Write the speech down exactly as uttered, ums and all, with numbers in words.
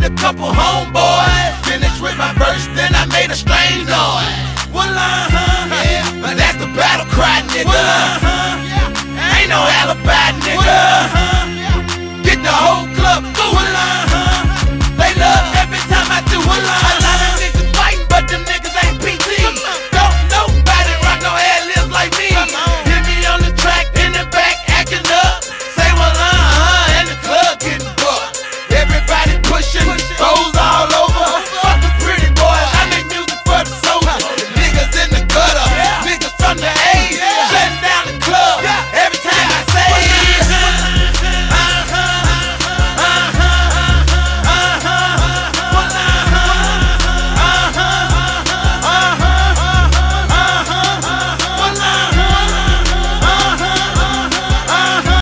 a couple homeboys. Finished with my verse, then I made a strange noise. Well, uh-huh, yeah, but that's the battle cry, nigga. Well, uh-huh, yeah. Ain't no alibi, nigga. Well, uh-huh.